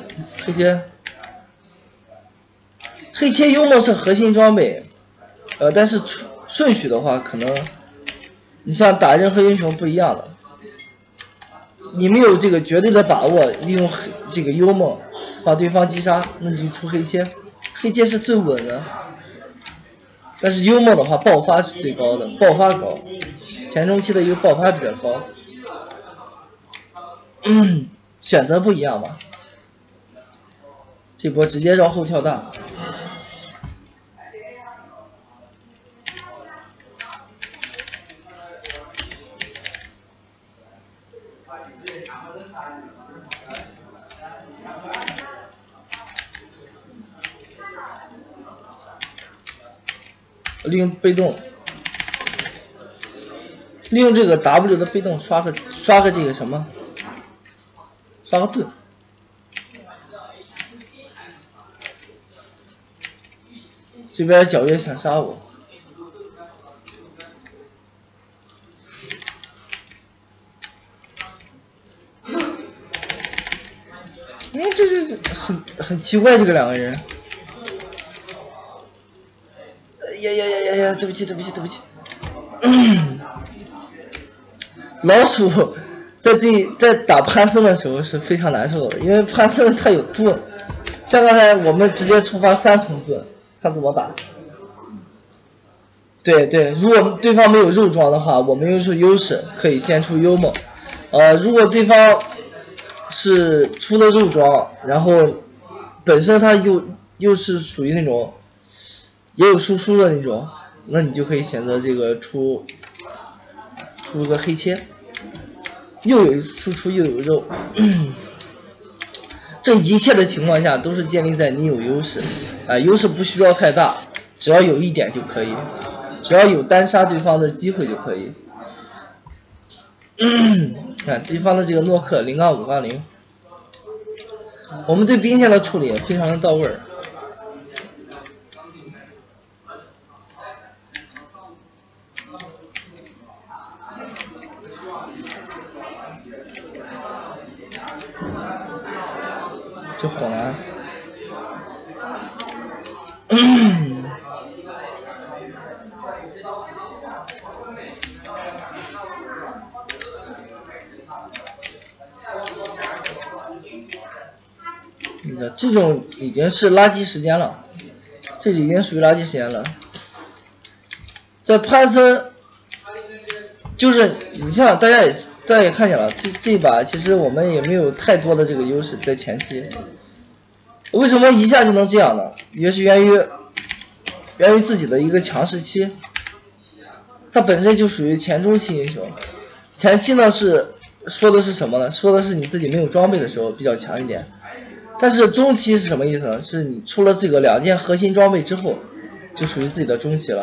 幽默是核心装备，但是顺序的话，可能你像打任何英雄不一样的。你没有这个绝对的把握，利用这个幽默把对方击杀，那你就出黑切，黑切是最稳的。但是幽默的话，爆发是最高的，爆发高，前中期的一个爆发比较高。选择不一样吧。这波直接绕后跳大。利用被动，利用这个 W 的被动刷个这个什么，刷个盾。这边皎月想杀我，这很奇怪，这个两个人。呀，对不起。老鼠在打潘森的时候是非常难受的，因为潘森他有盾，像刚才我们直接触发3层盾，看怎么打。对，如果对方没有肉装的话，我们又是优势，可以先出幽默。如果对方是出了肉装，然后本身他又是属于那种也有输出的那种，那你就可以选择这个出个黑切，又有输出又有肉。这一切的情况下都是建立在你有优势，优势不需要太大，只要有一点就可以，只要有单杀对方的机会就可以。看对方的这个诺克0.5/0，我们对兵线的处理非常的到位。这火蓝，这种已经是垃圾时间了。 这已经属于垃圾时间了。在潘森，就是你像大家也看见了，这一把其实我们也没有太多的这个优势在前期。为什么一下就能这样呢？也是源于自己的一个强势期，它本身就属于前中期英雄。前期呢是说的是什么呢？说的是你自己没有装备的时候比较强一点。但是中期是什么意思呢？是你出了这个2件核心装备之后，就属于自己的中期了。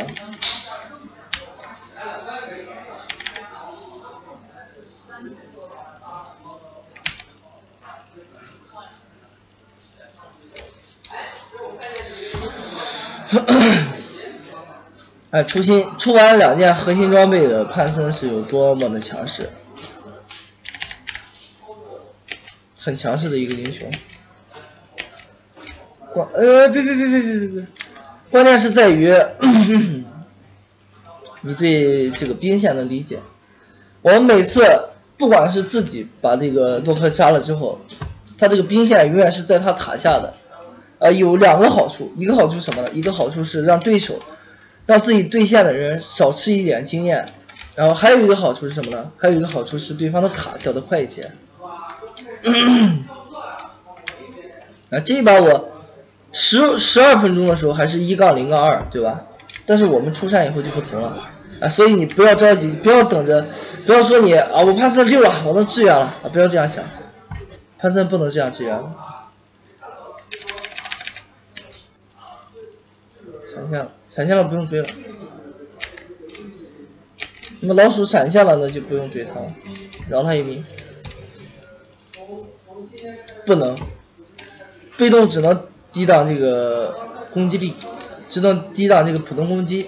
哎，出完2件核心装备的潘森是有多么的强势，很强势的一个英雄。别，关键是在于你对这个兵线的理解。我们每次不管是自己把这个洛克杀了之后，他这个兵线永远是在他塔下的。有2个好处，一个好处什么呢？一个好处是让自己对线的人少吃一点经验，然后还有一个好处是什么呢？还有一个好处是对方的塔掉得快一些。这一把我12分钟的时候还是1-0-2，对吧？但是我们出山以后就不同了。所以你不要着急，不要等着，不要说你我潘森6了，我能支援了不要这样想，潘森不能这样支援了。闪现了不用追了。那么老鼠闪现了，那就不用追他了，饶他一命。不能，被动只能抵挡这个攻击力，只能抵挡这个普通攻击。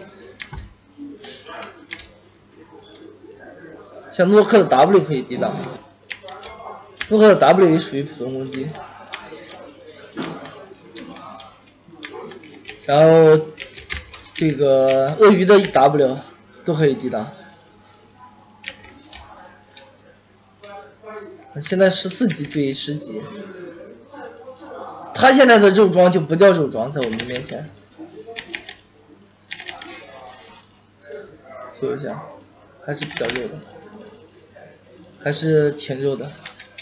像诺克的 W 可以抵挡，诺克的 W 也属于普通攻击。然后这个鳄鱼的 W 都可以抵挡。现在14级对10级，他现在的肉装就不叫肉装，在我们面前。搜一下，还是比较肉的，还是挺肉的。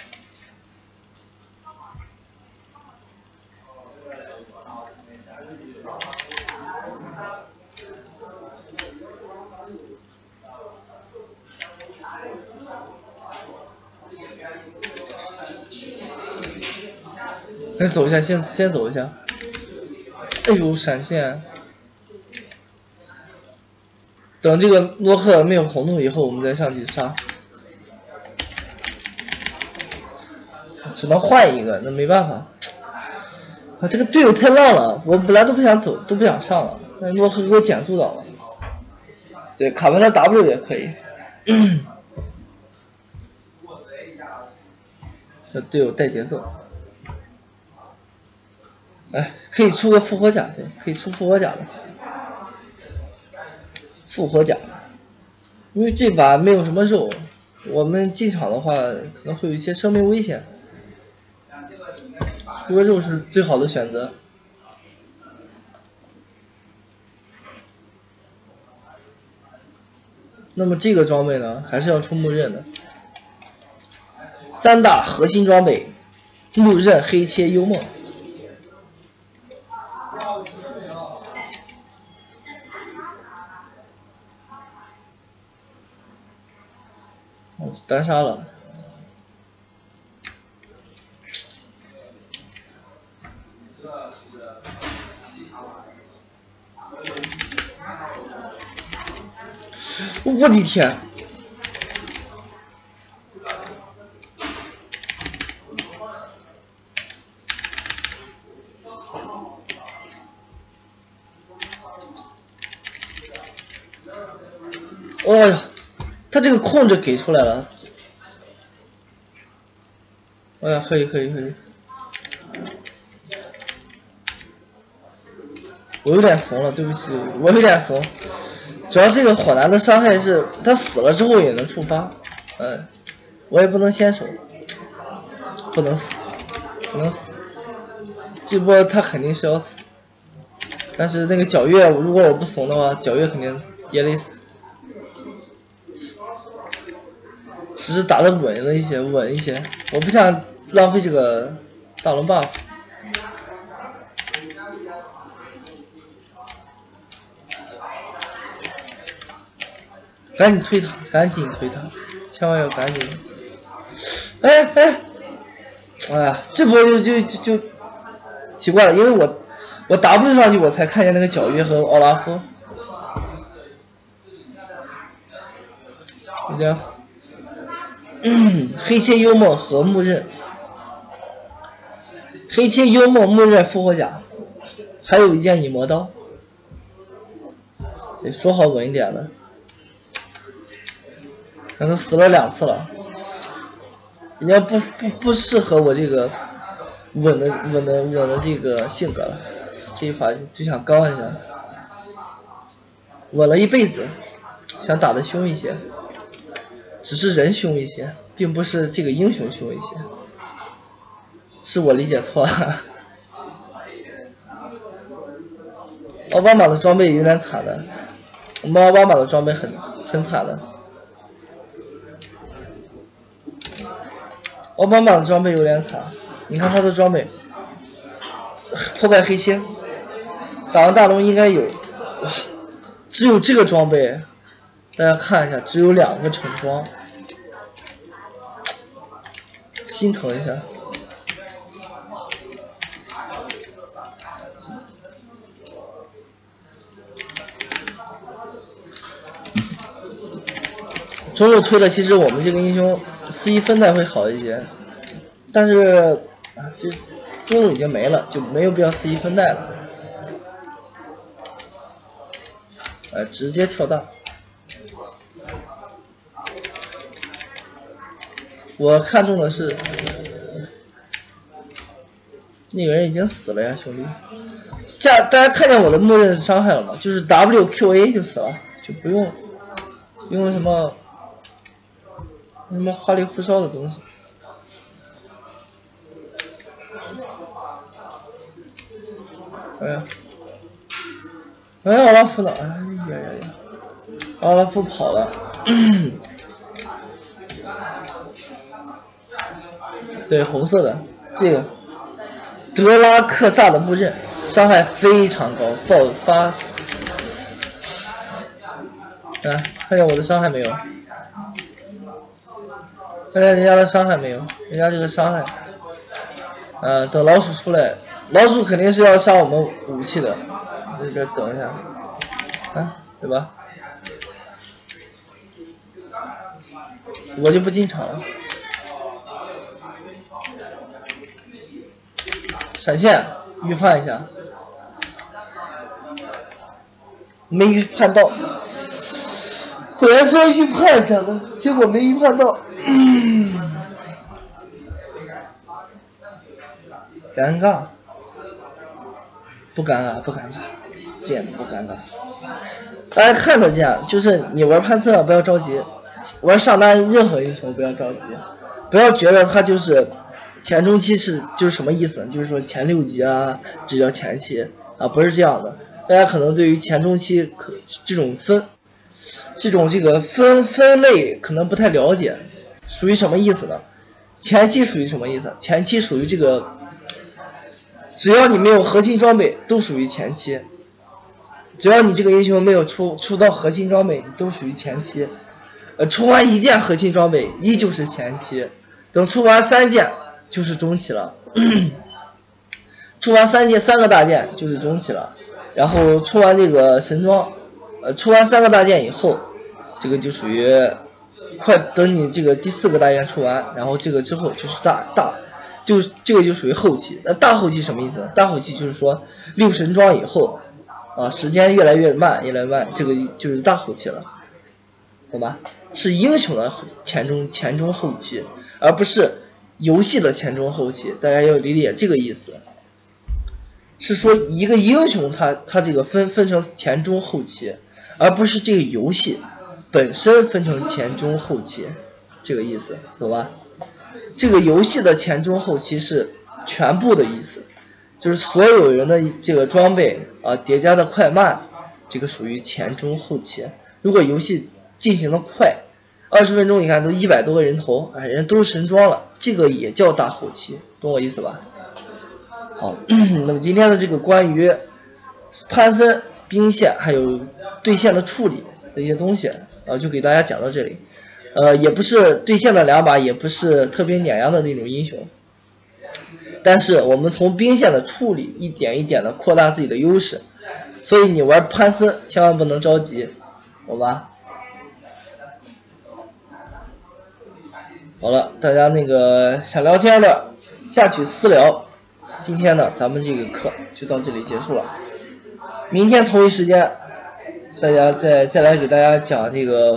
先走一下，先走一下。哎呦，闪现！等这个诺克没有红洞以后，我们再上去杀。只能换一个，那没办法。这个队友太浪了，我本来都不想走，都不想上了，但是诺克给我减速到了。对，卡完了 W 也可以。这队友带节奏。可以出个复活甲，对，可以出复活甲的。复活甲，因为这把没有什么肉，我们进场的话可能会有一些生命危险，出个肉是最好的选择。那么这个装备呢，还是要出木刃的。3大核心装备：木刃、黑切、幽梦。单杀了。我的天！哎呀，他这个控制给出来了。哎呀，可以。我有点怂了，对不起，我有点怂。主要这个火男的伤害是他死了之后也能触发，我也不能先手，不能死，这波他肯定是要死。 但是那个皎月，如果我不怂的话，皎月肯定也得死。只是打的稳一些，我不想浪费这个大龙 buff。赶紧推他，千万要赶紧！哎呀，这波就奇怪了，因为我W上去，我才看见那个皎月和奥拉夫。黑切幽梦和木刃，黑切幽梦木刃复活甲，还有一件隐魔刀，得说好稳一点的。可能死了2次了，人家不适合我这个稳的这个性格了，这一把就想刚一下，稳了一辈子，想打得凶一些。只是人凶一些，并不是这个英雄凶一些，是我理解错了。奥巴马的装备有点惨的，我们奥巴马的装备很惨的，奥巴马的装备有点惨。你看他的装备，破败黑切，打完大龙应该有，哇，只有这个装备。大家看一下，只有2个成装，心疼一下。中路推的，其实我们这个英雄C1分带会好一些，但是这中路已经没了，就没有必要C1分带了。直接跳大。我看中的是那个人已经死了呀，兄弟。大家看见我的默认伤害了吗？就是 WQA 就死了，就不用什么花里胡哨的东西。奥拉夫呢？奥拉夫跑了。对，红色的这个德拉克萨的木刃，伤害非常高，爆发。看见我的伤害没有？看见人家的伤害没有？人家这个伤害，等老鼠出来，老鼠肯定是要杀我们武器的，这边等一下，对吧？我就不进场了。闪现，预判一下，没预判到。本来是要预判一下的，结果没预判到。尴尬，不尴尬，一点都不尴尬。大家看得见，就是你玩潘森不要着急，玩上单任何英雄不要着急，不要觉得他就是前中期就是什么意思？就是说前6级啊，只叫前期啊，不是这样的。大家可能对于前中期这种这个分类可能不太了解，属于什么意思呢？前期属于什么意思？前期属于这个，只要你没有核心装备，都属于前期。只要你这个英雄没有出到核心装备，你都属于前期。出完1件核心装备依旧是前期，等出完3件就是中期了。出完3个大件就是中期了，然后出完这个神装，出完3个大件以后，这个就属于快等你这个第4个大件出完，然后这个之后就是这个就属于后期。那大后期什么意思呢？大后期就是说6神装以后时间越来越慢，这个就是大后期了，懂吧？是英雄的前中后期，而不是游戏的前中后期，大家要理解这个意思。是说一个英雄他这个分成前中后期，而不是这个游戏本身分成前中后期，这个意思，懂吧？这个游戏的前中后期是全部的意思， 就是所有人的这个装备啊叠加的快慢，这个属于前中后期。如果游戏进行的快，20分钟你看都100多个人头，哎，人都是神装了，这个也叫大后期，懂我意思吧？好，那么今天的这个关于攀升、兵线还有对线的处理的一些东西啊，就给大家讲到这里。也不是对线的2把，也不是特别碾压的那种英雄，但是我们从兵线的处理一点一点的扩大自己的优势，所以你玩潘森千万不能着急，好吧？好了，大家那个想聊天的下去私聊。今天呢，咱们这个课就到这里结束了。明天同一时间，大家再来给大家讲这个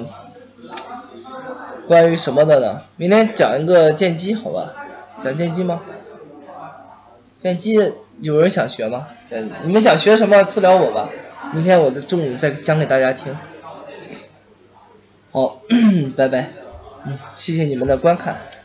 关于什么的呢？明天讲一个剑姬，好吧？讲剑姬吗？剑姬有人想学吗？你们想学什么私聊我吧。明天我的中午再讲给大家听。好，拜拜。谢谢你们的观看。